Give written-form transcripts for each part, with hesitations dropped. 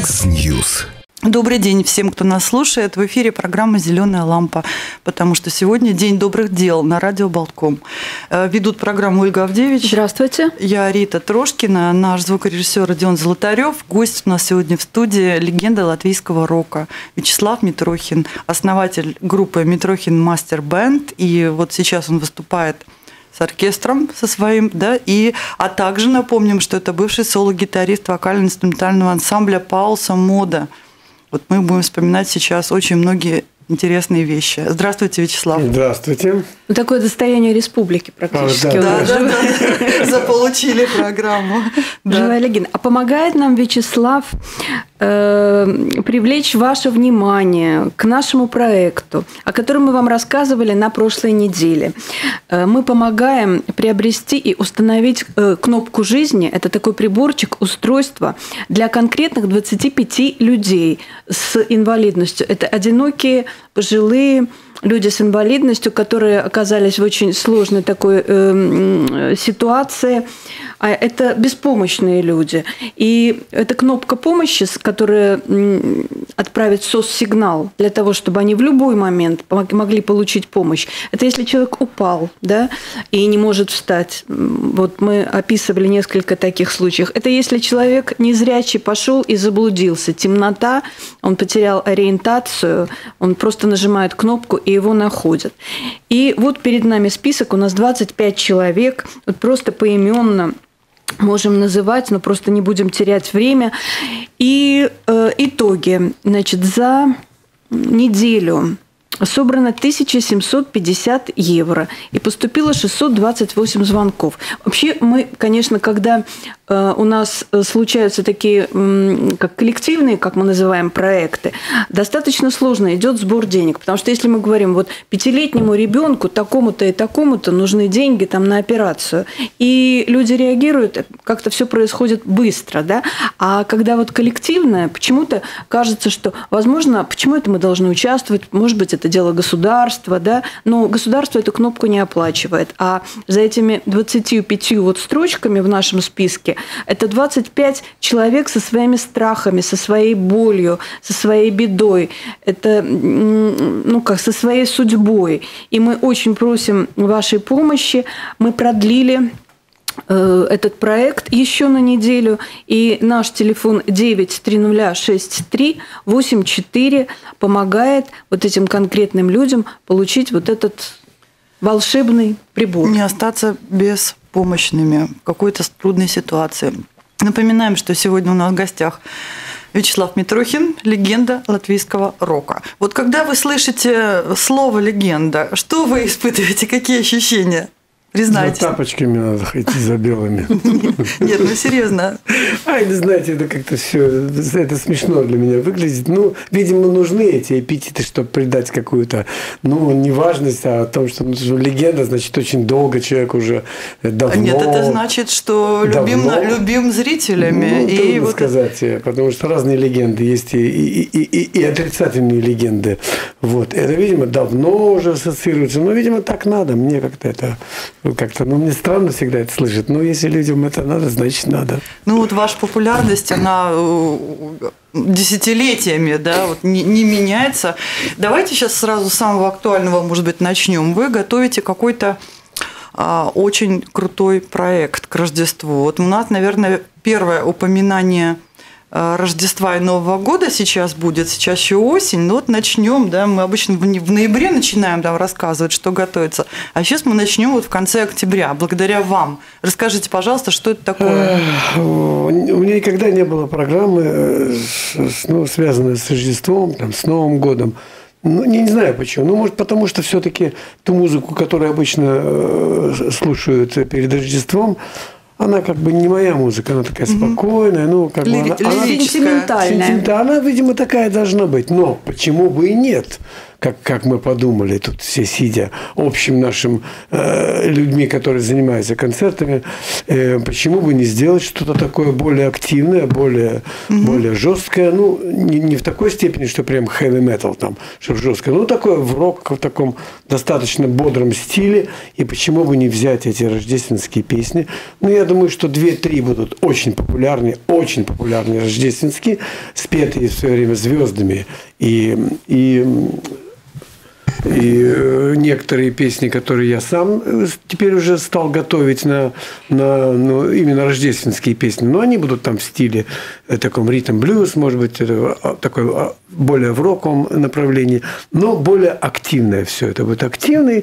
Яндекс.Ньюс. Добрый день всем, кто нас слушает. В эфире программа «Зеленая лампа», потому что сегодня День добрых дел на радио «Болтком». Ведут программу Ольга Авдевич. Здравствуйте. Я Рита Трошкина, наш звукорежиссер Родион Золотарев. Гость у нас сегодня в студии — легенда латвийского рока Вячеслав Митрохин, основатель группы «Митрохин Мастер Бэнд». И вот сейчас он выступает с оркестром со своим, да, а также напомним, что это бывший соло-гитарист вокально-инструментального ансамбля «Паулса Мода». Вот мы будем вспоминать сейчас очень многие интересные вещи. Здравствуйте, Вячеслав. Здравствуйте. Ну, такое достояние республики практически. Да. Заполучили программу. Живая легенда. А помогает нам Вячеслав привлечь ваше внимание к нашему проекту, о котором мы вам рассказывали на прошлой неделе. Мы помогаем приобрести и установить кнопку жизни. Это такой приборчик, устройство для конкретных 25 людей с инвалидностью. Это одинокие, пожилые люди с инвалидностью, которые оказались в очень сложной такой ситуации. Это беспомощные люди. И эта кнопка помощи, которая отправит СОС-сигнал для того, чтобы они в любой момент могли получить помощь. Это если человек упал, да, и не может встать. Вот мы описывали несколько таких случаев. Это если человек незрячий пошел и заблудился. Темнота, он потерял ориентацию, он просто нажимает кнопку, и его находят. И вот перед нами список, у нас 25 человек, вот просто поименно можем называть, но просто не будем терять время. И итоги. Значит, за неделю собрано 1750 евро и поступило 628 звонков. Вообще мы, конечно, когда у нас случаются такие, как коллективные, как мы называем, проекты, достаточно сложно идет сбор денег. Потому что если мы говорим, вот 5-летнему ребенку такому-то и такому-то нужны деньги там на операцию, и люди реагируют, как-то все происходит быстро, да? А когда вот коллективное, почему-то кажется, что, возможно, почему это мы должны участвовать, может быть, это дело государства, да? Но государство эту кнопку не оплачивает. А за этими 25 вот строчками в нашем списке это 25 человек со своими страхами, со своей болью, со своей бедой, это, со своей судьбой. И мы очень просим вашей помощи. Мы продлили этот проект еще на неделю, и наш телефон 9306384 помогает вот этим конкретным людям получить вот этот волшебный прибор. Не остаться беспомощными в какой-то трудной ситуации. Напоминаем, что сегодня у нас в гостях Вячеслав Митрохин, легенда латвийского рока. Вот когда вы слышите слово «легенда», что вы испытываете, какие ощущения? Признайтесь. За тапочками надо идти, за белыми. Нет, ну серьезно. Не знаете, это как-то все, это смешно для меня выглядит. Ну, видимо, нужны эти эпитеты, чтобы придать какую-то, не важность, а о том, что легенда, значит, очень долго человек уже давно. Нет, это значит, что любим зрителями. Трудно сказать, потому что разные легенды есть и отрицательные легенды. Вот. Это, видимо, давно уже ассоциируется. Но, видимо, так надо. Мне мне странно всегда это слышать. Но если людям это надо, значит надо. Ну вот ваша популярность, она десятилетиями, да, вот не меняется. Давайте сейчас сразу с самого актуального, может быть, начнем. Вы готовите какой-то очень крутой проект к Рождеству. Вот у нас, наверное, первое упоминание Рождества и Нового года сейчас будет, сейчас еще осень, но вот начнем, да, мы обычно в ноябре начинаем там рассказывать, что готовится, а сейчас мы начнем вот в конце октября, благодаря вам. Расскажите, пожалуйста, что это такое? У меня никогда не было программы, связанной с Рождеством, с Новым годом. Не знаю почему. Может, потому что все-таки ту музыку, которую обычно слушают перед Рождеством, она как бы не моя музыка, она такая спокойная, она сентиментальная. Она, видимо, такая должна быть. Но почему бы и нет? как мы подумали, тут все сидя, общим нашим людьми, которые занимаются концертами, почему бы не сделать что-то такое более активное, более жесткое, ну, не в такой степени, что прям heavy metal там, чтобы жесткое, но такое в рок, в таком достаточно бодром стиле, и почему бы не взять эти рождественские песни. Ну, я думаю, что 2-3 будут очень популярные рождественские, спетые в свое время звездами, и некоторые песни, которые я сам теперь уже стал готовить ну, именно рождественские песни, но они будут там в стиле таком ритм-блюз, может быть, такой более в роковом направлении, но более активное все это будет. Активное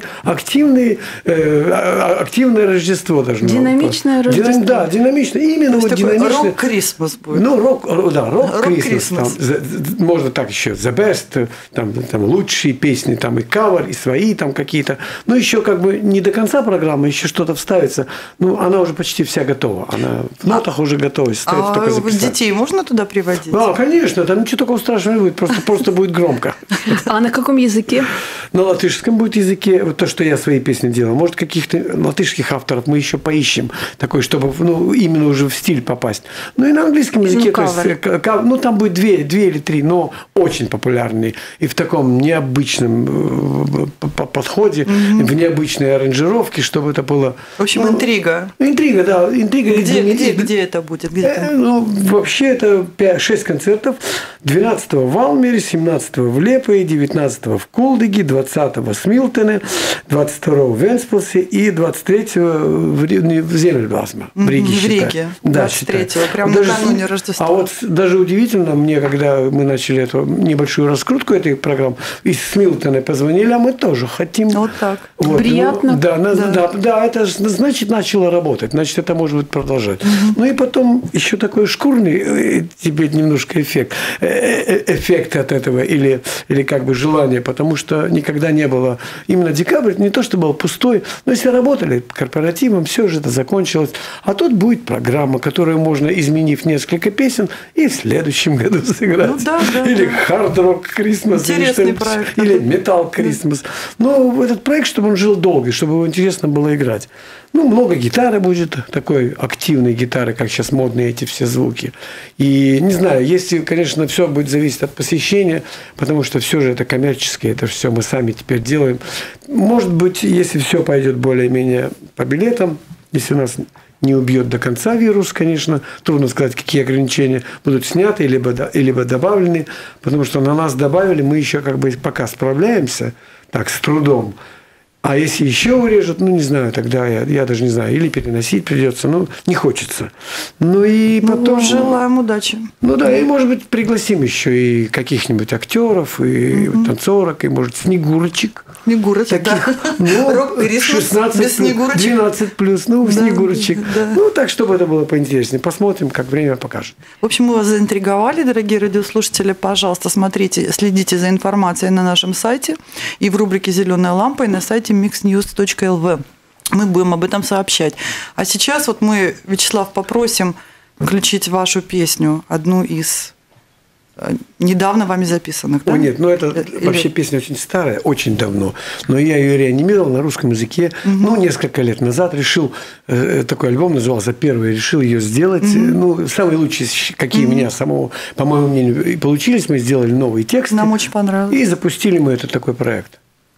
Рождество должно быть. Динамичное Рождество. Да, динамичное. Именно вот динамичное. Рок-крисмас будет. Ну, рок-крисмас. Можно так еще. The Best, там лучшие песни, там и кавер, и свои там какие-то. Но еще как бы не до конца программы, еще что-то вставится. Ну, она уже почти вся готова. Она в нотах уже готова. Остается только записать. Детей можно туда приводить? Да, конечно. Там ничего такого страшного не будет. Просто будет громко. А на каком языке? На латышском будет языке. Вот то, что я свои песни делал. Может, каких-то латышских авторов мы еще поищем. Такой, чтобы именно уже в стиль попасть. Ну, и на английском языке. Там будет 2 или 3, но очень популярные. И в таком необычном подходе, в необычной аранжировке, чтобы это было... В общем, интрига. Интрига, да. Где это будет? Вообще, это 6 концертов. 12-го в Алмере, 17-го в Лепое, 19-го в Кулдыге, 20-го в Смилтене, 22-го в Венспилсе и 23-го в Земельбласме, в Риге. В Риге, да, 23-го, прямо накануне Рождества. А вот даже удивительно, мне, когда мы начали эту небольшую раскрутку этой программы, из Смилтена позвонили, а мы тоже хотим. Вот так. Вот. Приятно. Да, это значит начало работать, значит, это может быть продолжать. Ну и потом еще такой шкурный тебе немножко эффект от этого или как бы желание, потому что никогда не было именно декабрь, не то, что был пустой, но если работали корпоративом, все же это закончилось. А тут будет программа, которую можно, изменив несколько песен, и в следующем году сыграть. Ну, да, или хард-рок Крисмас, интересный проект. Или металл Крисмас. Но этот проект, чтобы он жил долго, чтобы его интересно было играть. Ну, много гитары будет, такой активной гитары, как сейчас модные эти все звуки. И не знаю, если, конечно, все будет зависеть от посещения, потому что все же это коммерческое, это все мы сами теперь делаем. Может быть, если все пойдет более-менее по билетам, если у нас не убьет до конца вирус, конечно, трудно сказать, какие ограничения будут сняты либо добавлены, потому что на нас добавили, мы еще как бы пока справляемся так с трудом. А если еще урежут, ну, не знаю, тогда я даже не знаю, или переносить придется, ну, не хочется. Ну, и потом... желаем удачи. Ну, да, и, может быть, пригласим еще и каких-нибудь актеров, и танцорок, и, может, снегурочек. Снегурочек, да. Рок-крисмас без снегурочек. 12 плюс, снегурочек. Да. Ну, так, чтобы это было поинтереснее. Посмотрим, как время покажет. В общем, мы вас заинтриговали, дорогие радиослушатели. Пожалуйста, смотрите, следите за информацией на нашем сайте и в рубрике «Зеленая лампа», и на сайте mixnews.lv. Мы будем об этом сообщать. А сейчас вот мы, Вячеслав, попросим включить вашу песню, одну из недавно вами записанных. Да? О, нет, это вообще песня очень старая, очень давно. Но я ее реанимировал на русском языке. Несколько лет назад решил, такой альбом назывался «Первый», решил ее сделать. Самые лучшие, какие у меня самого, по моему мнению, и получились. Мы сделали новые тексты. Нам очень понравилось. И запустили мы этот такой проект.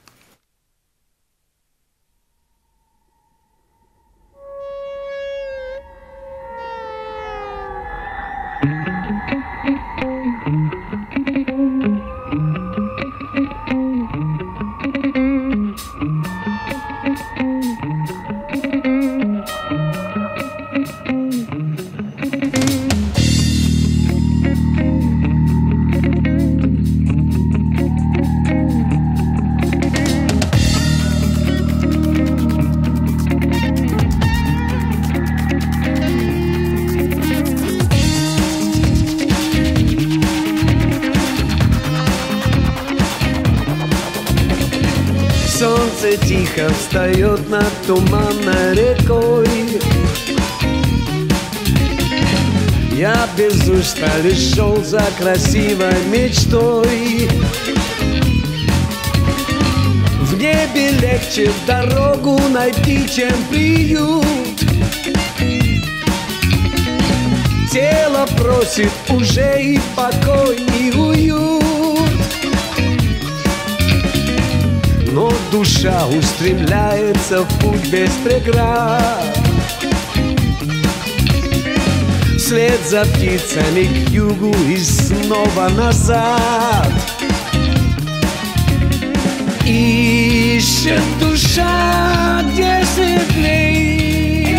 Солнце тихо встает над туманной рекой. Я без устали шел за красивой мечтой. В небе легче дорогу найти, чем приют. Тело просит уже и покой, и уют. Но душа устремляется в путь без преград. Вслед за птицами к югу и снова назад. Ищет душа, где светлей.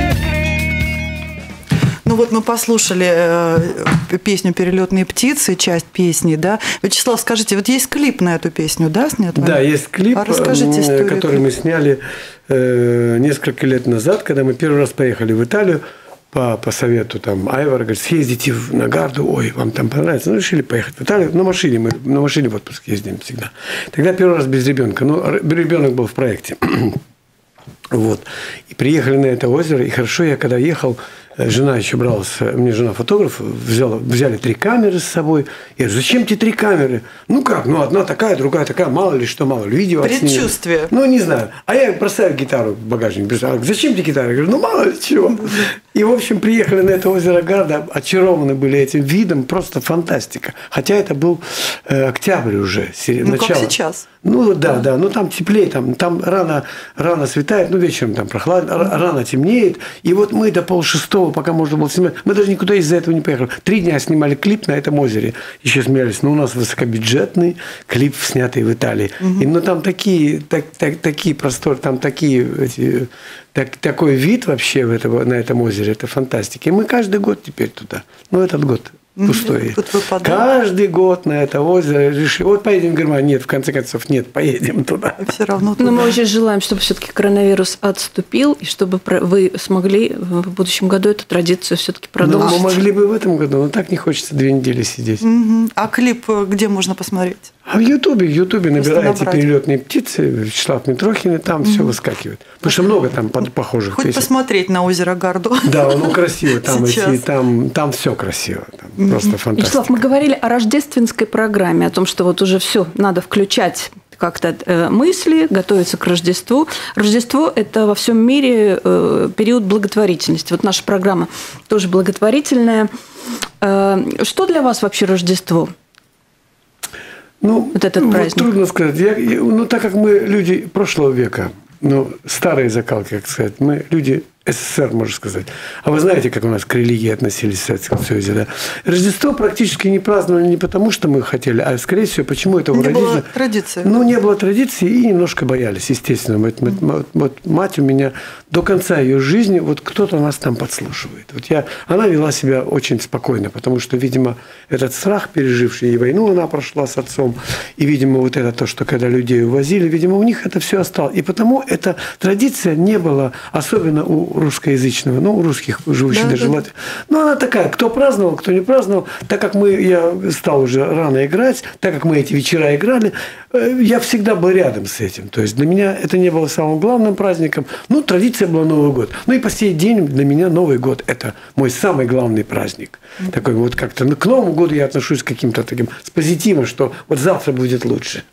Ну вот мы послушали песню «Перелетные птицы», часть песни, да? Вячеслав, скажите, вот есть клип на эту песню, да, снят? Да, есть клип, который мы сняли несколько лет назад, когда мы первый раз поехали в Италию. По совету там Айвара говорит, съездите на Гарду, ой, вам там понравится. Ну, решили поехать в Италию. На машине в отпуск ездим всегда. Тогда первый раз без ребенка. Ну, ребенок был в проекте. Вот. И приехали на это озеро. И хорошо, я когда ехал, жена еще бралась, мне жена фотограф, взяли 3 камеры с собой. Я говорю, зачем тебе 3 камеры? Ну как, ну одна такая, другая такая, мало ли что, мало ли, видео отснимем. Предчувствие. Ну, не знаю. А я бросаю гитару в багажник. Зачем тебе гитара? Я говорю, ну мало ли чего. И, в общем, приехали на это озеро Гарда, очарованы были этим видом, просто фантастика. Хотя это был октябрь уже, начало. Как сейчас. Ну, да, ну там теплее, там рано светает, ну, вечером там прохладно, рано темнеет. И вот мы до 5:30, пока можно было снимать, мы даже никуда из-за этого не поехали. 3 дня снимали клип на этом озере. Еще смеялись, но у нас высокобюджетный клип, снятый в Италии. И, ну, там такие просторы, там такой вид вообще на этом озере, это фантастика. И мы каждый год теперь туда. Ну, этот год пустой. Каждый год на это озеро решили, вот поедем в Германию. Нет, в конце концов, нет, поедем туда. Все равно туда. Но мы очень желаем, чтобы все-таки коронавирус отступил, и чтобы вы смогли в будущем году эту традицию все-таки продолжить. Ну, мы могли бы в этом году, но так не хочется 2 недели сидеть. А клип где можно посмотреть? А в Ютубе набираете «Перелетные птицы», Вячеслав Митрохин, и там все выскакивает. Потому что много там похожих Хоть песен. посмотреть на озеро Гарду. Да, оно красиво, там все красиво, там просто фантастика. Вячеслав, мы говорили о рождественской программе, о том, что вот уже все надо включать как-то мысли, готовиться к Рождеству. Рождество – это во всем мире период благотворительности. Вот наша программа тоже благотворительная. Что для вас вообще Рождество? Ну, вот этот праздник. Трудно сказать. Так как мы люди прошлого века, старые закалки, как сказать, мы люди СССР, можно сказать. А вы знаете, как у нас к религии относились в Советском Союзе, да? Рождество практически не праздновали не потому, что мы хотели, а, скорее всего, почему это не было традиции. Ну, не было традиции и немножко боялись, естественно. Вот мать у меня до конца ее жизни, вот кто-то нас там подслушивает. Она вела себя очень спокойно, потому что, видимо, этот страх, переживший и войну, она прошла с отцом, и, видимо, вот это то, что когда людей увозили, видимо, у них это все осталось. И потому эта традиция не была, особенно у русскоязычного, у русских живущих даже в Латвии. Но она такая, кто праздновал, кто не праздновал. Так как я стал уже рано играть, так как мы эти вечера играли, я всегда был рядом с этим. То есть для меня это не было самым главным праздником. Традиция была Новый год. И по сей день для меня Новый год – это мой самый главный праздник. Такой вот как-то к Новому году я отношусь с каким-то таким, с позитивом, что вот завтра будет лучше.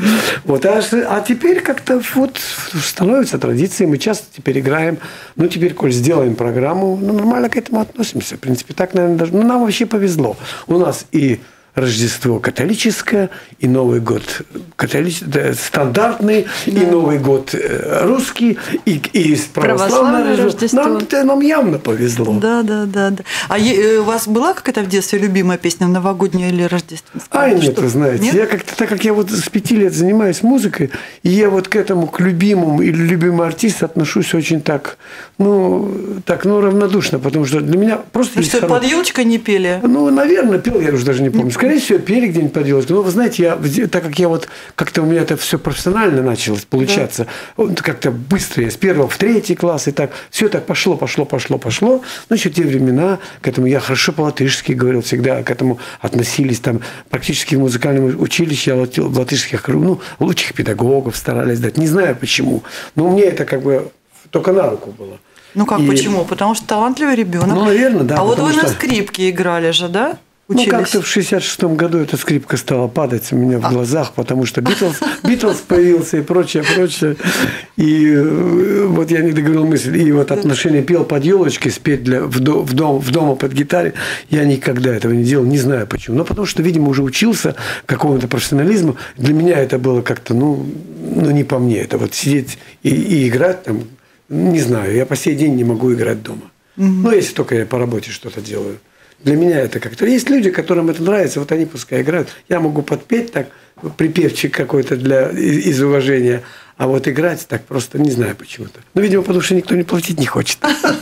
А теперь как-то становится традицией. Мы часто теперь играем. Теперь, коль сделаем программу, нормально к этому относимся. В принципе, так, наверное, даже. Нам вообще повезло. У нас и Рождество католическое, и Новый год стандартный, и Новый год русский, и православное Рождество. Нам явно повезло. Да. А у вас была какая-то в детстве любимая песня новогодняя или рождественская? Нет, вы знаете. Нет? Так как я с 5 лет занимаюсь музыкой, и я к любимому или любимому артисту отношусь очень так равнодушно, потому что для меня просто... Вы что, под елочкой не пели? Наверное, пел, я уже даже не помню. Скорее всего, пели где-нибудь под елочкой. Но вы знаете, так как как-то у меня это все профессионально началось получаться, как-то быстро, я с 1 в 3 класс, и так, все так пошло. Еще те времена, к этому я хорошо по-латышски говорил, всегда к этому относились, там, практически в музыкальном училище, я в латышских, лучших педагогов старались дать. Не знаю почему, но мне это только на руку было. Почему? Потому что талантливый ребенок. Наверное, да. А вот вы на скрипке играли же, да? учились? Ну, как-то в 66-м году эта скрипка стала падать у меня в глазах, потому что Битлз появился и прочее. И вот я не договорил мысль. И вот отношение «пел под елочкой», спеть в дома под гитаре, я никогда этого не делал, не знаю почему. Но потому что, видимо, уже учился какому-то профессионализму. Для меня это было как-то, не по мне. Это вот сидеть и играть там, не знаю, я по сей день не могу играть дома. Если только я по работе что-то делаю. Для меня это как-то... Есть люди, которым это нравится, вот они пускай играют. Я могу подпеть так, припевчик какой-то из уважения, а вот играть так просто не знаю почему-то. Видимо, потому что никто не платить не хочет.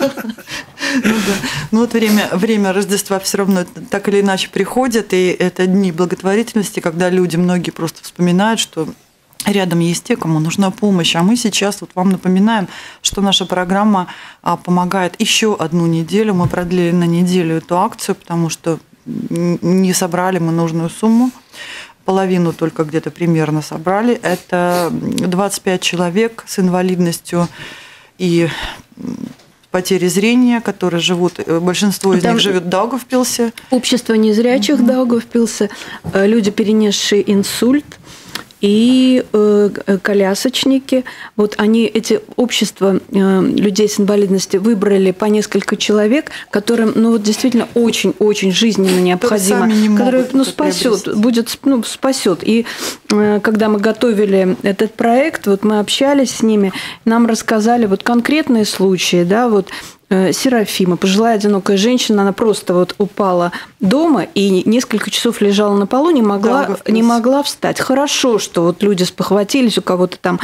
Вот время Рождества все равно так или иначе приходит, и это дни благотворительности, когда люди, многие просто вспоминают, что рядом есть те, кому нужна помощь. А мы сейчас вот вам напоминаем, что наша программа помогает еще одну неделю. Мы продлили на неделю эту акцию, потому что не собрали мы нужную сумму. Половину только где-то примерно собрали. Это 25 человек с инвалидностью и потери зрения, которые живут, большинство из них живет в Даугавпилсе. Общество незрячих Даугавпилса, люди, перенесшие инсульт, и колясочники. Вот они, эти общества людей с инвалидностью выбрали по несколько человек, которым действительно очень-очень жизненно необходимо, которые спасет. И когда мы готовили этот проект, вот мы общались с ними, нам рассказали вот конкретные случаи, Серафима, пожилая одинокая женщина, она просто упала дома и несколько часов лежала на полу, не могла встать. Хорошо, что люди спохватились, у кого-то там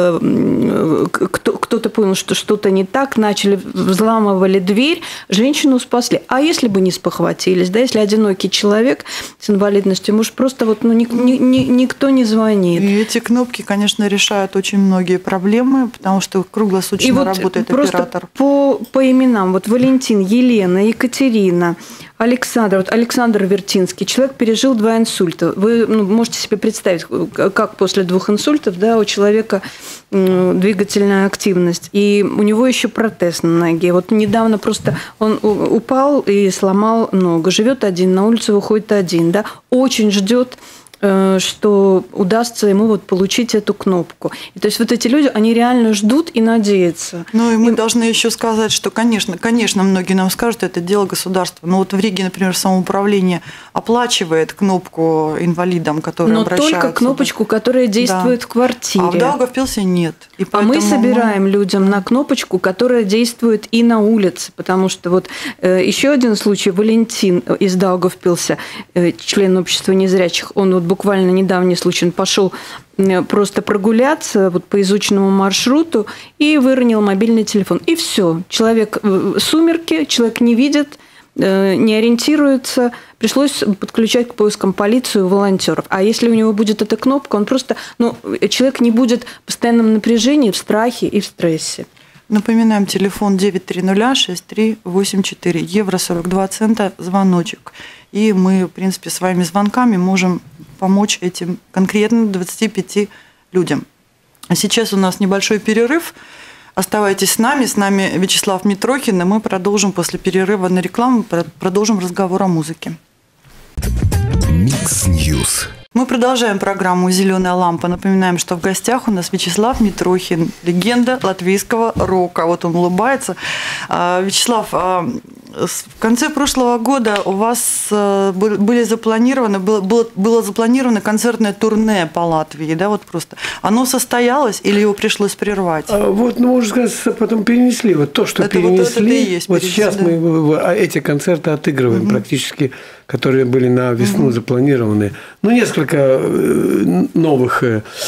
кто-то понял, что что-то не так, взламывали дверь, женщину спасли. А если бы не спохватились, если одинокий человек с инвалидностью, может, просто никто не звонит. И эти кнопки, конечно, решают очень многие проблемы, потому что круглосуточно работает оператор. По именам. Валентин, Елена, Екатерина, Александр. Александр Вертинский. Человек пережил 2 инсульта. Вы можете себе представить, как после 2 инсультов у человека двигательная активность. И у него еще протез на ноге. Недавно просто он упал и сломал ногу. Живет один, на улицу выходит один. Очень ждет, что удастся ему получить эту кнопку. И то есть эти люди, они реально ждут и надеются. И мы должны еще сказать, что, конечно, многие нам скажут, это дело государства. Но в Риге, например, самоуправление оплачивает кнопку инвалидам, которые обращаются. Но только кнопочку, которая действует в квартире. А в Даугавпилсе нет. И мы собираем людям на кнопочку, которая действует и на улице. Потому что еще один случай. Валентин из Даугавпилса, член общества незрячих, он буквально недавний случай, он пошел просто прогуляться по изученному маршруту и выронил мобильный телефон. И все. Человек сумерки, человек не видит, не ориентируется. Пришлось подключать к поискам полицию, волонтеров. А если у него будет эта кнопка, он просто... человек не будет в постоянном напряжении, в страхе и в стрессе. Напоминаем, телефон 930-6384, евро 42 цента, звоночек. И мы, в принципе, своими звонками можем помочь этим конкретно 25 людям. А сейчас у нас небольшой перерыв. Оставайтесь с нами Вячеслав Митрохин, и мы продолжим после перерыва на рекламу, продолжим разговор о музыке. Микс Ньюс. Мы продолжаем программу «Зеленая лампа». Напоминаем, что в гостях у нас Вячеслав Митрохин, легенда латвийского рока. Он улыбается. Вячеслав, в конце прошлого года у вас было запланировано концертное турне по Латвии, просто. Оно состоялось или его пришлось прервать? Можно сказать, потом перенесли. То, что это перенесли, сейчас мы эти концерты отыгрываем практически, которые были на весну запланированы. Несколько новых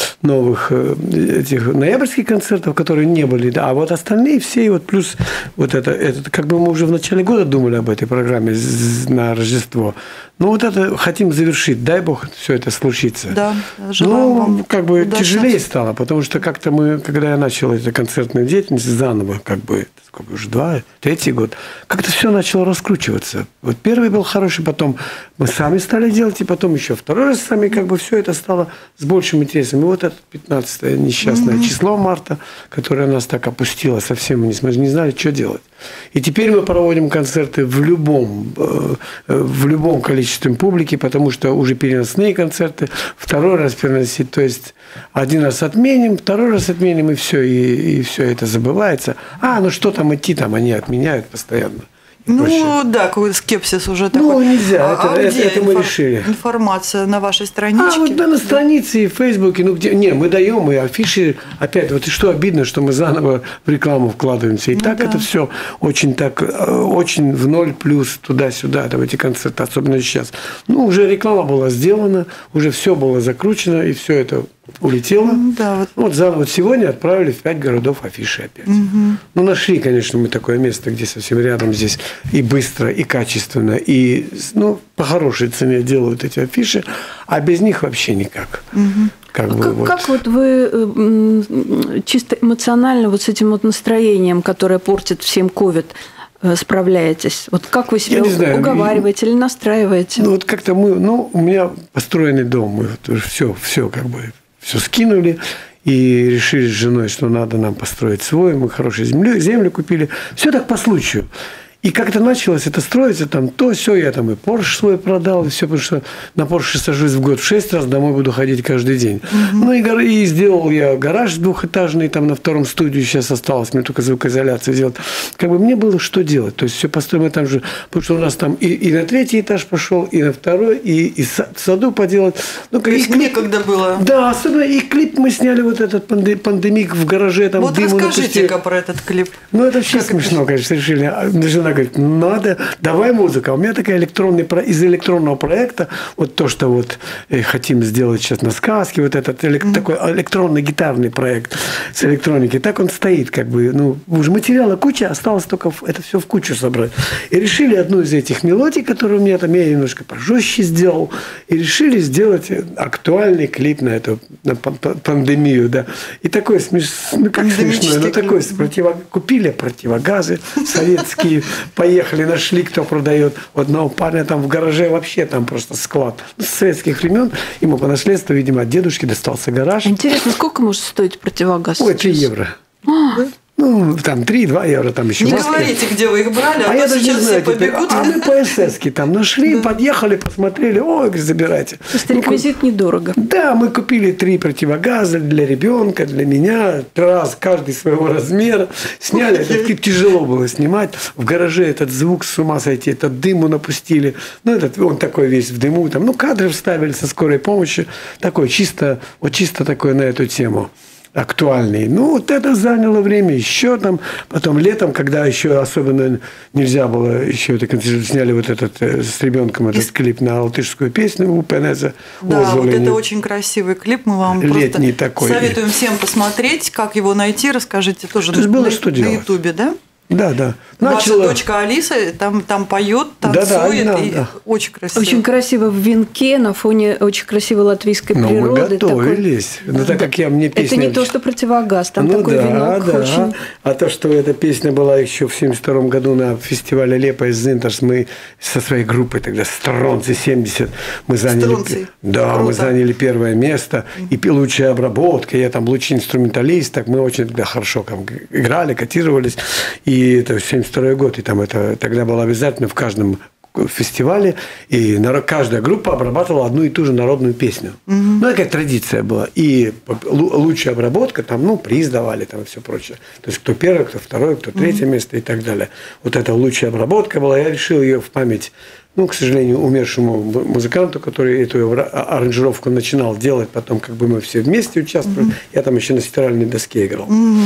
этих ноябрьских концертов, которые не были, а остальные все, плюс это как бы мы уже в начале года думали об этой программе на Рождество. Это хотим завершить, дай бог, все это случится. Да, желаем вам удачи. Тяжелее стало, потому что как-то когда я начал эту концертную деятельность заново, сколько уже 3-й год, как-то все начало раскручиваться. Первый был хороший, потом мы сами стали делать, и потом еще второй раз сами, все это стало с большим интересом. И это 15-е несчастное число марта, которое нас так опустило совсем, мы не знали, что делать. И теперь мы проводим концерты в любом количестве количеством публики, потому что уже переносные концерты, второй раз переносить, то есть один раз отменим, второй раз отменим, и все это забывается. Ну что там идти, там они отменяют постоянно. Да, какой-то скепсис уже такой. Нельзя, это мы решили. Информация на вашей страничке? Вот на странице и в Фейсбуке, мы даем и афиши, опять, вот и что обидно, что мы заново в рекламу вкладываемся. И так это все очень в ноль плюс туда-сюда, в эти концерты, особенно сейчас. Уже реклама была сделана, уже все было закручено, и все это улетело. Вот сегодня отправили в 5 городов афиши опять. Нашли, конечно, мы такое место, где совсем рядом здесь и быстро, и качественно, и по хорошей цене делают эти афиши, а без них вообще никак. Как вот вы чисто эмоционально вот с этим вот настроением, которое портит всем ковид, справляетесь? Вот как вы себя уговариваете или настраиваете? Вот как-то у меня построенный дом, мы все скинули и решили с женой, что надо нам построить свой. Мы хорошую землю купили. Все так по случаю. И как-то началось это строиться, то все, я и Porsche свой продал, и все, потому что на Porsche сажусь в год в 6 раз, домой буду ходить каждый день. И сделал я гараж двухэтажный, на втором студию сейчас осталось, мне только звукоизоляцию делать. Мне было что делать, то есть все построено там же, потому что у нас там и на 3-й этаж пошел, и на 2-й, и в саду поделать. Некогда было. Да, особенно и клип мы сняли, вот этот пандемик в гараже, там вот дыму расскажите-ка про этот клип. Это вообще смешно, конечно, решили. Жена говорит, надо, давай музыку. А у меня такая из электронного проекта, вот то, что хотим сделать сейчас на сказке, вот этот такой электронный гитарный проект с электроники, так он стоит, уже материала куча, осталось только это все в кучу собрать. И решили одну из этих мелодий, которую у меня я немножко пожестче сделал, и решили сделать актуальный клип на эту пандемию, да. И такой смешной, такой купили противогазы советские, поехали, нашли, кто продает. У одного парня там в гараже вообще там просто склад с советских времен. Ему по наследству, видимо, от дедушки достался гараж. Интересно, сколько может стоить противогаз? 3 евро. 3-2 евро, там еще не маски. Говорите, где вы их брали, я даже сейчас не знаю, все побегут. А мы по СС-ке там нашли, подъехали, посмотрели, забирайте. То есть реквизит недорого. Да, мы купили 3 противогаза для ребенка, для меня, каждый своего размера. Сняли, этот клип тяжело было снимать. В гараже этот звук, с ума сойти, этот дыму напустили. Он такой весь в дыму. Кадры вставили со скорой помощи. Такой чисто такой на эту тему. Актуальный. Это заняло время. Еще потом летом, когда еще особенно нельзя было, еще это сняли с ребенком этот клип на латышскую песню у Пенеза. Да, это очень красивый клип. Мы вам летний просто такой. Советуем всем посмотреть, как его найти. Расскажите тоже было что делать. На Ютубе, да? Да. Ваша дочка Алиса там поет, танцует, да. Очень красиво. Очень красиво в венке, на фоне очень красивой латвийской природы. Мы готовились. Так как мне песня... Это не то, что противогаз, там такой венок. Очень... А то, что эта песня была еще в 1972 году на фестивале Лепа из Зинтерс, мы со своей группой тогда, Стронцы 70, мы заняли... Да, мы заняли 1 место. И лучшая обработка, я там лучший инструменталист, так мы очень тогда хорошо играли, котировались. И это 1972 год, и это тогда было обязательно в каждом фестивале, и каждая группа обрабатывала одну и ту же народную песню. Такая традиция была. И лучшая обработка, приз давали, и все прочее. То есть, кто 1, кто 2, кто 3 место и так далее. Вот эта лучшая обработка была, я решил ее в память, к сожалению, умершему музыканту, который эту аранжировку начинал делать, потом мы все вместе участвовали. Я там еще на стиральной доске играл.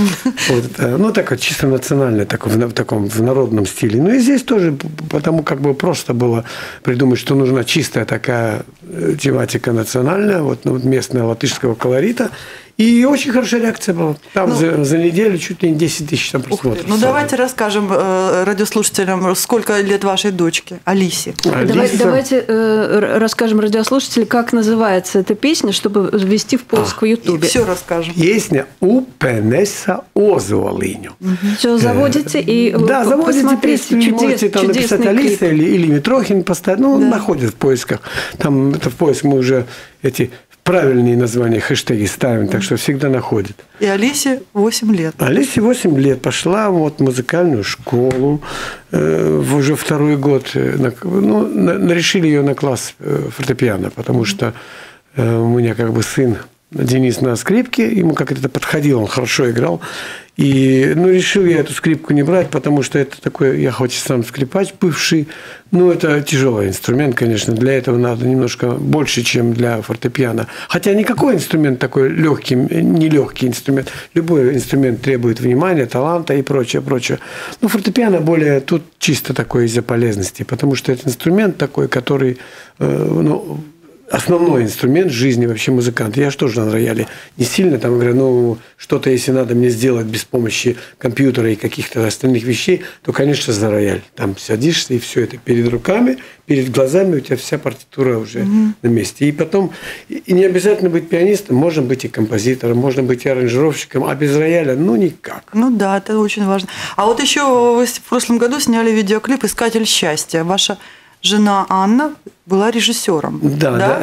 Так чисто национально, в народном стиле. И здесь тоже, потому просто было придумать, что нужна чистая такая тематика национальная, местная латышского колорита. И очень хорошая реакция была. Там за неделю чуть ли не 10 тысяч просмотров. Давайте расскажем радиослушателям, сколько лет вашей дочке, Алисе. Давайте расскажем радиослушателям, как называется эта песня, чтобы ввести в поиск в Ютубе. Все расскажем. Песня «У Пенеса Озуалиню». Все, заводите и заводите песню, можете там написать Алиса или Митрохин поставить. Находят в поисках. Там это в поиск мы уже правильные названия, хэштеги ставим, так что всегда находит. И Алисе 8 лет. Алисе 8 лет. Пошла вот в музыкальную школу уже второй год. Решили ее на класс фортепиано, потому что у меня как бы сын Денис на скрипке, ему как это подходило, он хорошо играл. И, решил я эту скрипку не брать, потому что это такой, я хоть и сам скрипач бывший, это тяжелый инструмент, конечно, для этого надо немножко больше, чем для фортепиано. Хотя никакой инструмент такой легкий, нелегкий инструмент. Любой инструмент требует внимания, таланта и прочее, прочее. Но фортепиано более тут чисто такое из-за полезности, потому что это инструмент такой, который, основной инструмент в жизни вообще музыканта. Я же тоже на рояле не сильно там говорю, что-то, если надо мне сделать без помощи компьютера и каких-то остальных вещей, то, конечно, за рояль. Там садишься, и все это перед руками, перед глазами у тебя вся партитура уже на месте. И потом, и не обязательно быть пианистом, можно быть и композитором, можно быть и аранжировщиком, а без рояля, никак. Да, это очень важно. А вот еще вы в прошлом году сняли видеоклип «Искатель счастья». Ваша жена Анна была режиссером. Да,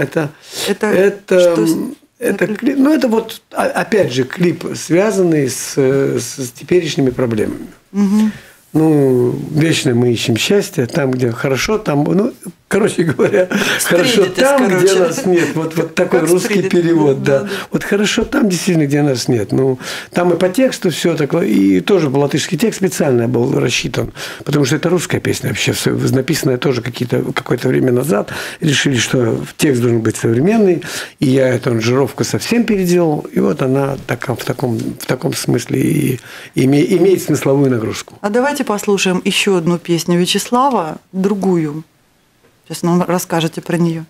это клип, это вот опять же клип, связанный с теперешними проблемами. Вечно мы ищем счастье, там, где хорошо, там, короче говоря, хорошо там, где нас нет. Вот такой русский перевод, да. Вот хорошо там, действительно, где нас нет. Там и по тексту все такое, и тоже латышский текст специально был рассчитан, потому что это русская песня вообще, написанная тоже какое-то время назад. Решили, что текст должен быть современный, и я эту аранжировку совсем переделал, и вот она в таком смысле и имеет смысловую нагрузку. А давайте послушаем еще одну песню Вячеслава, другую. Сейчас нам расскажете про нее.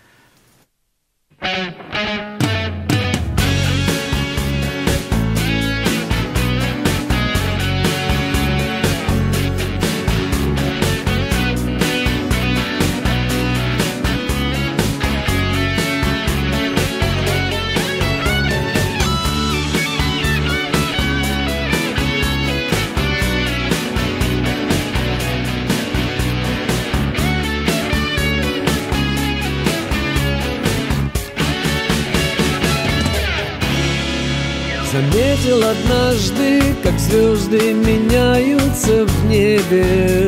Заметил однажды, как звезды меняются в небе,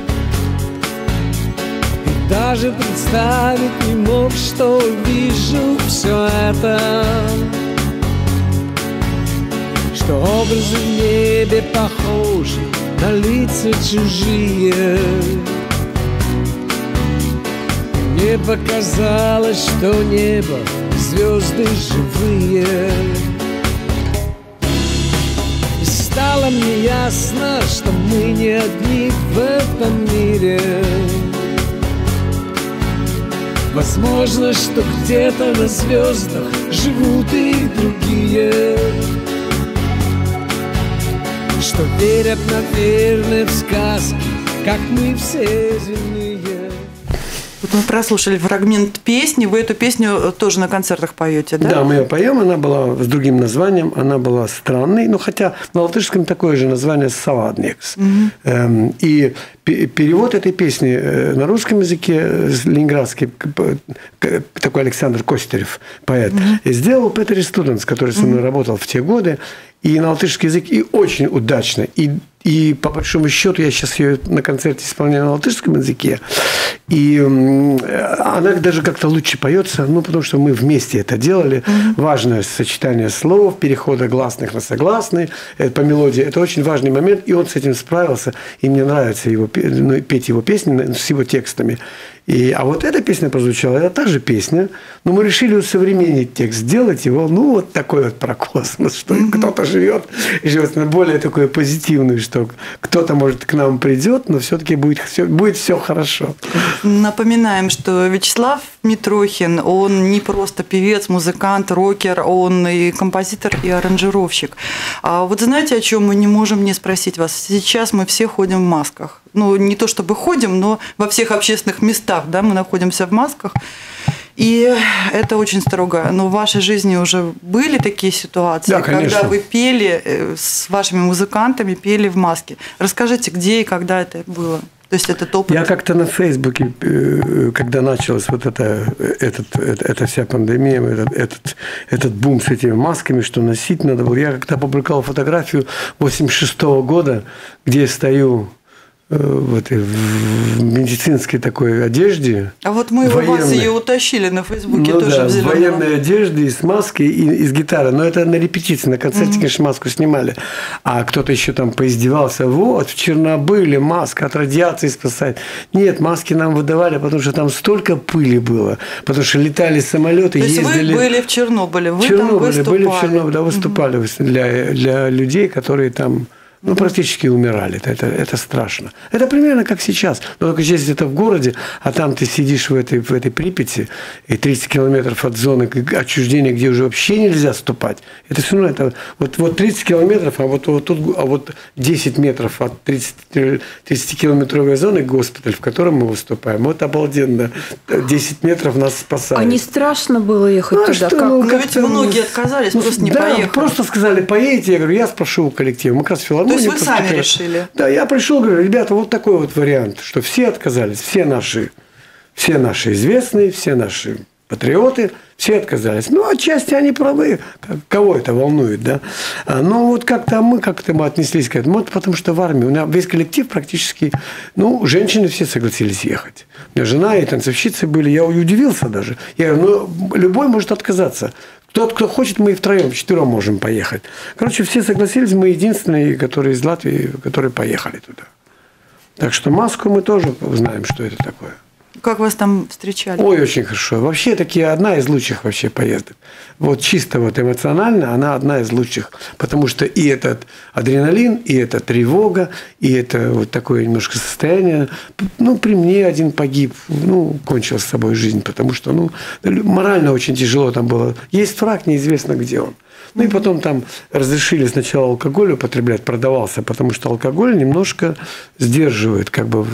и даже представить не мог, что вижу все это, что образы в небе похожи на лица чужие. Мне показалось, что небо и звезды живые. Стало мне ясно, что мы не одни в этом мире. Возможно, что где-то на звездах живут и другие, что верят, наверное, в сказки, как мы все земные. Вот мы прослушали фрагмент песни. Вы эту песню тоже на концертах поете, да? Да, мы ее поем. Она была с другим названием. Она была странной. Хотя на латышском такое же название «Savādnieks». И перевод этой песни на русском языке, ленинградский, такой Александр Костерев, поэт, сделал Петер Студенс, который со мной работал в те годы. И на латышский язык, и очень удачно. И по большому счету я сейчас ее на концерте исполняю на латышском языке. И она даже как-то лучше поется, потому что мы вместе это делали. Важное сочетание слов, перехода гласных на согласные. По мелодии это очень важный момент. И он с этим справился. И мне нравится петь его песни с его текстами. А вот эта песня прозвучала, это та же песня, но мы решили усовременить текст, сделать его, вот такой вот про космос, что кто-то живет более такой позитивный, что кто-то, может, к нам придет, но все-таки будет все хорошо. Напоминаем, что Вячеслав Митрохин, он не просто певец, музыкант, рокер, он и композитор, и аранжировщик. А вот знаете, о чем мы не можем не спросить вас? Сейчас мы все ходим в масках. Не то чтобы ходим, но во всех общественных местах, да, мы находимся в масках. И это очень строго. Но в вашей жизни уже были такие ситуации, да, когда вы пели с вашими музыкантами, пели в маске. Расскажите, где и когда это было? То есть этот опыт... Я как-то на Фейсбуке, когда началась вот эта вся пандемия, этот бум с этими масками, что носить надо было, я как-то опубликовал фотографию 86-го года, где я стою в медицинской такой одежде. А вот мы у вас ее утащили на Фейсбуке, тоже да, в зеленом. В военной одежде, и с маской, и с гитарой. Но это на репетиции, на концерте, конечно, маску снимали. А кто-то еще там поиздевался. Вот, в Чернобыле маска от радиации спасает. Нет, маски нам выдавали, потому что там столько пыли было. Потому что летали самолеты, ездили... То есть вы были в Чернобыле, вы там выступали. Были в Чернобыле, да, выступали для людей, которые там... практически умирали. Это страшно. Это примерно как сейчас. Но только здесь это в городе, а там ты сидишь в этой Припяти, и 30 километров от зоны отчуждения, где уже вообще нельзя ступать. Это все равно, это вот 30 километров, а вот 10 метров от 30-километровой зоны госпиталь, в котором мы выступаем. Вот обалденно. 10 метров нас спасают. А не страшно было ехать туда? Что, Но ведь многие отказались, просто не поехали. Просто сказали, поедете. Я говорю, я спрошу у коллектива. Мы как раз в филармонии. То есть вы сами решили? Да, я пришел, говорю, ребята, вот такой вот вариант, что все отказались, все наши известные, все наши патриоты, все отказались. Ну, отчасти они правы, кого это волнует, да. Но вот как-то мы отнеслись к этому, потому что в армии у меня весь коллектив практически, женщины все согласились ехать. У меня жена и танцовщицы были, я удивился даже. Я говорю, любой может отказаться. Тот, кто хочет, мы и вчетвером можем поехать. Короче, все согласились, мы единственные, которые из Латвии, которые поехали туда. Так что маску мы тоже знаем, что это такое. Как вас там встречали? Ой, очень хорошо. Вообще, одна из лучших вообще поездок. Вот чисто эмоционально она одна из лучших. Потому что и этот адреналин, и эта тревога, и это вот такое немножко состояние. При мне один погиб, кончил с собой жизнь. Потому что, морально очень тяжело там было. Есть враг, неизвестно, где он. И потом там разрешили сначала алкоголь употреблять, продавался, потому что алкоголь немножко сдерживает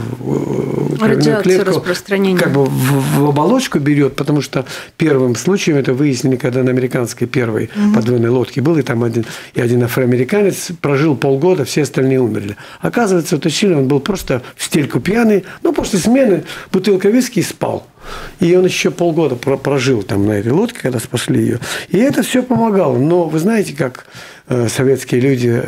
кровяную клетку, распространение. В оболочку берет, потому что первым случаем это выяснили, когда на американской первой подводной лодке был, и там один афроамериканец прожил полгода, все остальные умерли. Оказывается, уточнили, он был просто в стельку пьяный, после смены бутылка виски и спал. И он еще полгода прожил там на этой лодке, когда спасли ее. И это все помогало. Но вы знаете, как советские люди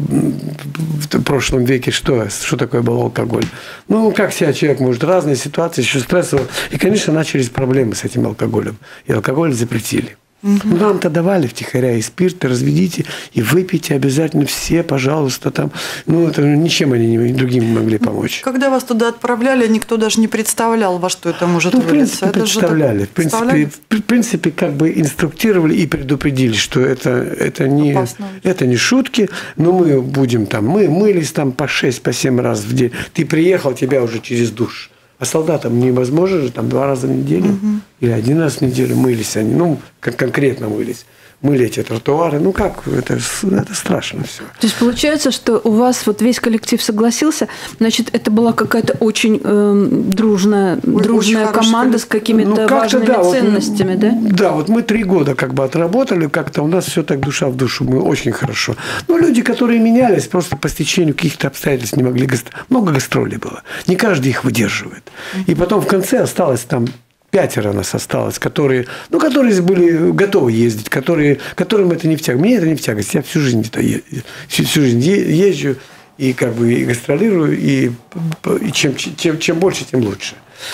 в прошлом веке, что такое был алкоголь? Как себя человек может, разные ситуации, еще стрессово. И, конечно, начались проблемы с этим алкоголем. И алкоголь запретили. Нам-то давали втихаря и спирт, и разведите, и выпейте обязательно все, пожалуйста, там. Это ничем они другим не могли помочь. Когда вас туда отправляли, никто даже не представлял, во что это может вылиться. В принципе, представляли. В принципе, инструктировали и предупредили, что это не шутки, но мы будем там, мы мылись там по 6-7 раз в день. Ты приехал, тебя уже через душ. А солдатам невозможно же, 2 раза в неделю или 1 раз в неделю мылись они, конкретно мылись. Мыли эти тротуары, это страшно все. То есть получается, что у вас весь коллектив согласился, значит, это была какая-то очень дружная команда с какими-то важными ценностями, да? Да, мы 3 года отработали, как-то у нас все так душа в душу, мы очень хорошо. Но люди, которые менялись, просто по стечению каких-то обстоятельств не могли, много гастролей было, не каждый их выдерживает. И потом в конце осталось 5 нас осталось, которые были готовы ездить, которым это не в тягость. Мне это не в тягость. Я всю жизнь езжу и и гастролирую, и чем больше, тем лучше.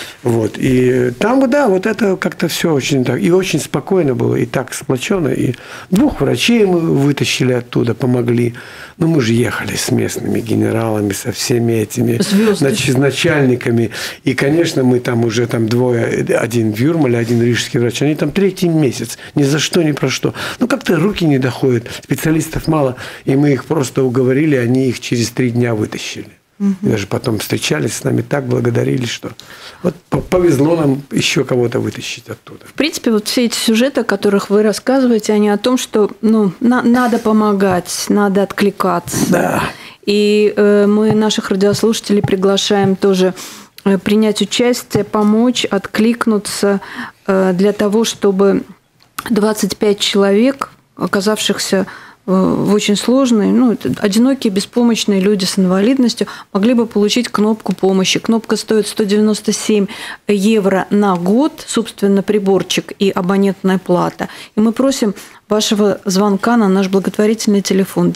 И там, это как-то все очень так, и очень спокойно было, и так сплоченно, и 2 врачей мы вытащили оттуда, помогли. Мы же ехали с местными генералами, со всеми этими начальниками. И, конечно, мы там уже 2, один в Юрмале, один рижский врач, они там 3-й месяц, ни за что, ни про что. Как-то руки не доходят, специалистов мало, и мы их просто уговорили, они их через 3 дня вытащили. И даже потом встречались с нами, так благодарили, что повезло нам еще кого-то вытащить оттуда. В принципе, все эти сюжеты, о которых вы рассказываете, они о том, что надо помогать, надо откликаться. Да. И мы наших радиослушателей приглашаем тоже принять участие, помочь, откликнуться для того, чтобы 25 человек, оказавшихся в очень сложные, одинокие, беспомощные люди с инвалидностью могли бы получить кнопку помощи. Кнопка стоит 197 евро на год, собственно, приборчик и абонентная плата. И мы просим вашего звонка на наш благотворительный телефон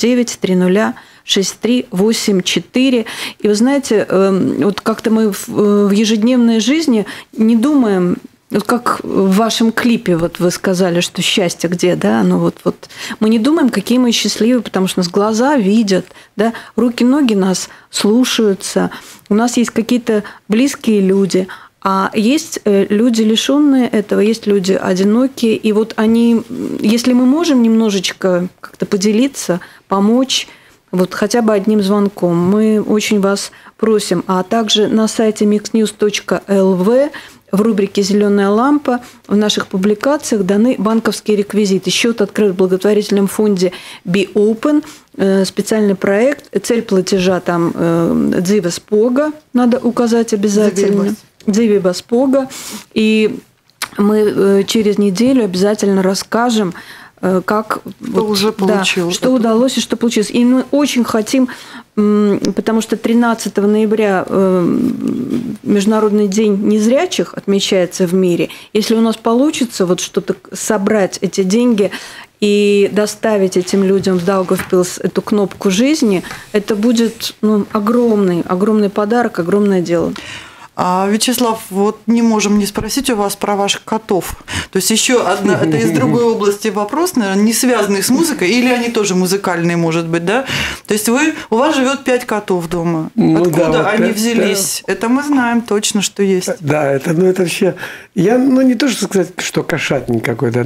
9306384. И вы знаете, вот как-то мы в ежедневной жизни не думаем, вот как в вашем клипе, вот вы сказали, что счастье где, да, мы не думаем, какие мы счастливы, потому что нас глаза видят, да, руки, ноги нас слушаются, у нас есть какие-то близкие люди, а есть люди, лишенные этого, есть люди одинокие, и вот они, если мы можем немножечко как-то поделиться, помочь, вот хотя бы одним звонком, мы очень вас просим, а также на сайте mixnews.lv в рубрике «Зеленая лампа» в наших публикациях даны банковские реквизиты. Счет открыт в благотворительном фонде Be Open, специальный проект. Цель платежа там «Dzīves poga» надо указать обязательно. «Dzīves poga». И мы через неделю обязательно расскажем, как уже получилось, что удалось и что получилось. И мы очень хотим, потому что 13 ноября Международный день незрячих отмечается в мире. Если у нас получится вот что-то собрать эти деньги и доставить этим людям в Даугавпилс эту кнопку жизни, это будет огромный подарок, огромное дело. Вячеслав, вот не можем не спросить у вас про ваших котов. То есть еще одна, это из другой области вопрос, наверное, не связанный с музыкой, или они тоже музыкальные, может быть, да? То есть у вас живет 5 котов дома. Откуда они взялись? Да. Это мы знаем точно, что есть. Да, это вообще... Я, не то, что сказать, что кошатник какой-то,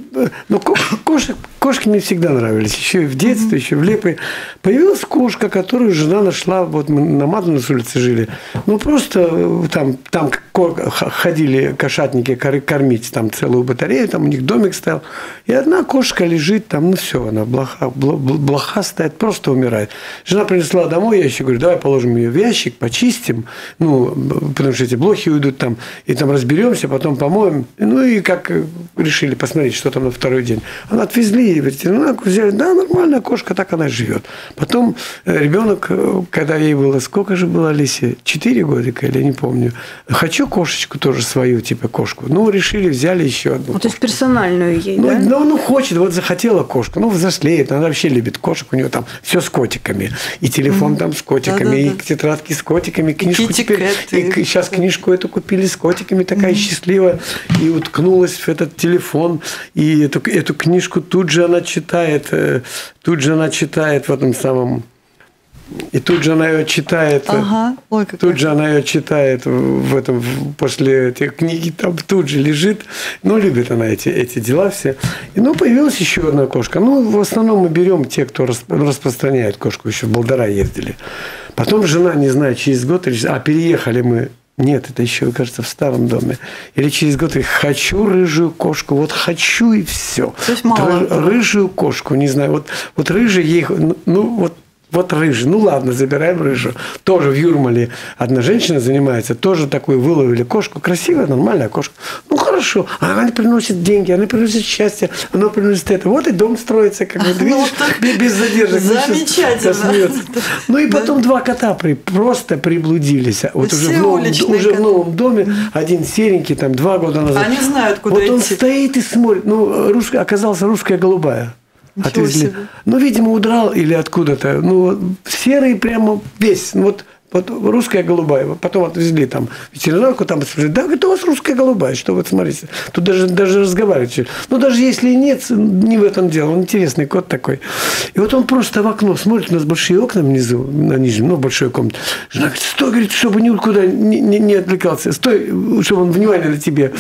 кошки мне всегда нравились. Еще и в детстве, еще в Лепе. Появилась кошка, которую жена нашла, вот мы на Мадонас улице жили. Просто там ходили кошатники кормить там целую батарею, там у них домик стоял. И одна кошка лежит там, все, она блоха стоит, просто умирает. Жена принесла домой, я еще говорю, давай положим ее в ящик, почистим, потому что эти блохи уйдут там, и там разберемся, потом помоем. И как решили посмотреть, что там на второй день. Она отвезли, ветеринарку взяли, да, нормальная кошка, так она живет. Потом ребенок, когда ей было, сколько же было Алисе? 4 годика, или не помню. Хочу кошечку тоже свою, типа кошку. Решили, взяли еще одну. То есть персональную ей, да? Хочет, вот захотела кошку. Взрослеет, она вообще любит кошек, у нее там все с котиками. И телефон там с котиками, и тетрадки с котиками, книжку теперь. И сейчас книжку эту купили с котиками, такая счастливая. И уткнулась в этот телефон, и эту книжку тут же она читает в этом самом... И тут же она ее читает, после этой книги, там тут же лежит. Любит она эти дела все. И появилась еще одна кошка. В основном мы берем те, кто распространяет кошку. Еще в Болдара ездили. Потом жена, не знаю, через год, переехали мы. Нет, это еще, кажется, в старом доме. Или через год я хочу рыжую кошку. Вот хочу и все. Рыжую кошку, не знаю. Вот рыжий ей... Вот рыжий. Ладно, забираем рыжую. Тоже в Юрмале одна женщина занимается, тоже такую выловили кошку. Красивая, нормальная кошка. Хорошо. Она приносит деньги, она приносит счастье, она приносит это. Вот и дом строится, как бы, видишь, без задержек. Замечательно. И потом 2 кота просто приблудились. Вот уже в новом доме. Один серенький, там 2 года назад. Они знают, куда идти. Вот он стоит и смотрит. Оказалась русская голубая. Отвезли. Видимо, удрал или откуда-то. Серый прямо весь. Вот русская голубая. Потом отвезли там ветеринарку, там спросили, да, это у вас русская голубая, что вот смотрите. Тут даже разговаривать. Даже если и нет, не в этом дело. Он интересный кот такой. И вот он просто в окно смотрит, у нас большие окна внизу, на нижнем, в большой комнате. Жена говорит, стой, говорит, чтобы никуда не отвлекался. Стой, чтобы он внимание на тебе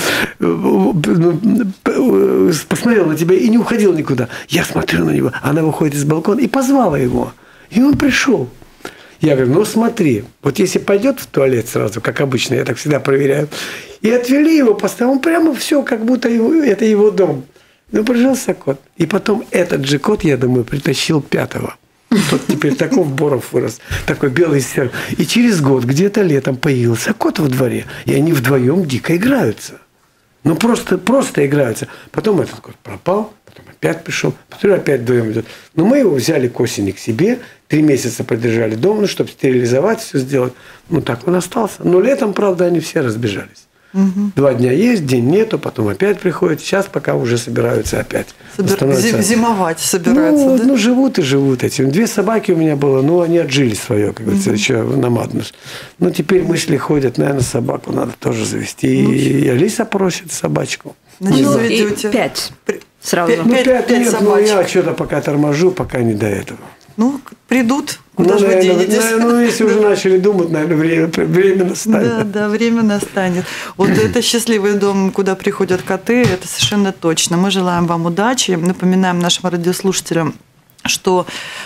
посмотрел на тебя и не уходил никуда. Я смотрю на него. Она выходит из балкона и позвала его. И он пришел. Я говорю, смотри, вот если пойдет в туалет сразу, как обычно, я так всегда проверяю, и отвели его, поставил, он прямо все, как будто это его дом. Прижился кот. И потом этот же кот, я думаю, притащил 5-го. Тот теперь такой Боров вырос, такой белый серый. И через год, где-то летом, появился кот во дворе, и они вдвоем дико играются. Ну, просто играются. Потом этот год пропал, потом опять пришел, потом опять вдвоем идет. Но мы его взяли к осени к себе, 3 месяца продержали дома, чтобы стерилизовать, все сделать. Ну, так он остался. Но летом, правда, они все разбежались. 2 дня есть, день нету, потом опять приходят. Сейчас пока уже собираются опять. Зимовать собираются, да? Ну, живут и живут этим. 2 собаки у меня было, но они отжили свое, как говорится, еще намадность. Ну, теперь мысли ходят, наверное, собаку надо тоже завести. И Алиса просит собачку. Значит, Ну, заведете. и 5 сразу. Пять- Ну, 5 пять нет, но собачек. я что-то пока торможу, пока не до этого. Ну, придут, куда же вы наверное, денетесь? ну, если уже начали думать, наверное, время настанет. Да, время настанет. Вот это счастливый дом, куда приходят коты, это совершенно точно. Мы желаем вам удачи. Напоминаем нашим радиослушателям, что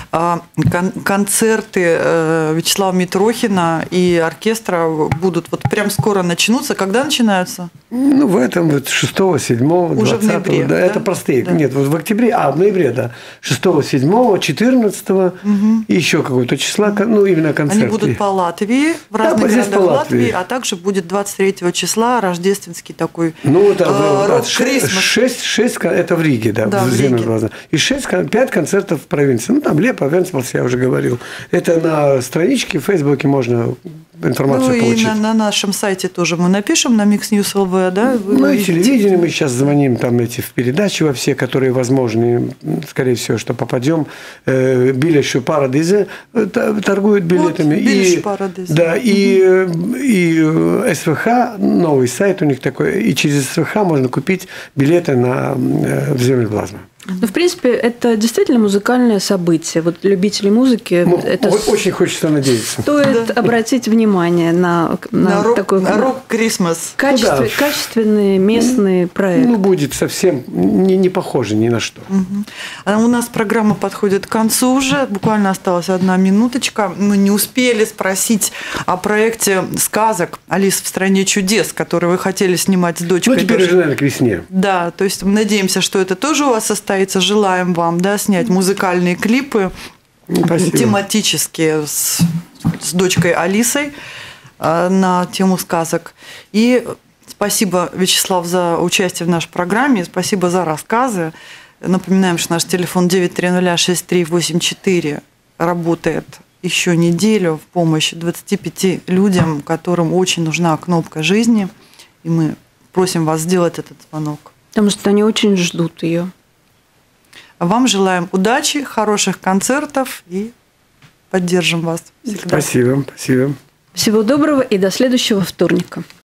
концерты Вячеслава Митрохина и оркестра будут вот прям скоро начнутся. Когда начинаются? Ну, в этом вот 6, 7, 20. Уже в ноябре, Да, да? это простые. Да. Нет, вот в октябре, в ноябре, да. 6, 7, 14 и еще какого-то числа, ну, именно концерты. Они будут по Латвии, в Да, разных здесь городах по Латвии. Латвии, а также будет 23 числа рождественский такой Ну, это рок-крисмас. 6, это в Риге, да, Да, в Риге. И 5 концертов в провинции. Ну, там Лепа, Венспилс, я уже говорил. Это на страничке в Фейсбуке можно информацию Ну, и получить. на нашем сайте тоже мы напишем, на Mix News LV, да? Вы Ну, и увидите. телевидение мы сейчас звоним там в передачи во все, которые возможны. Скорее всего, что попадем. Билешу Парадизе торгуют билетами. Вот, Билешу Парадизе. Да, и СВХ, новый сайт у них такой, и через СВХ можно купить билеты в землю плазмы. Ну, в принципе, это действительно музыкальное событие. Вот любители музыки, это Очень хочется надеяться. стоит обратить внимание на такой рок-крисмас. качественный местный проект. Ну, будет совсем не похоже ни на что. А у нас программа подходит к концу уже. Буквально осталась 1 минуточка. Мы не успели спросить о проекте сказок «Алиса в стране чудес», который вы хотели снимать с дочкой. Ну, теперь тоже. уже, наверное, к весне. Да, то есть мы надеемся, что это тоже у вас состоится. Желаем вам, да, снять музыкальные клипы Спасибо. тематические с дочкой Алисой на тему сказок. И спасибо, Вячеслав, за участие в нашей программе, спасибо за рассказы. Напоминаем, что наш телефон 9306384 работает еще неделю в помощь 25 людям, которым очень нужна кнопка жизни. И мы просим вас сделать этот звонок. Потому что они очень ждут ее. Вам желаем удачи, хороших концертов и поддержим вас всегда. Спасибо. Всего доброго и до следующего вторника.